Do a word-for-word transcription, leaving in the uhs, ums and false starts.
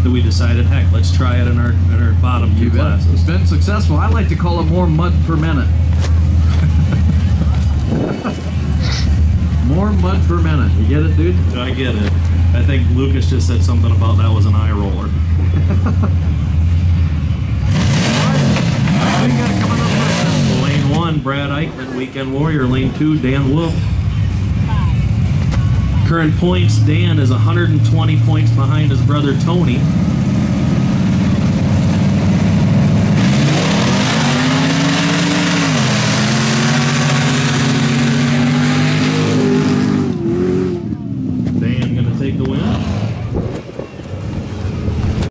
that we decided, heck, let's try it in our in our bottom two classes. It's been successful. I like to call it more mud per minute. More mud per minute. You get it, dude? I get it. I think Lucas just said something about that was an eye roller. Lane one, Brad Eichmann, Weekend Warrior. Lane two, Dan Wolf. Current points, Dan is one hundred twenty points behind his brother Tony.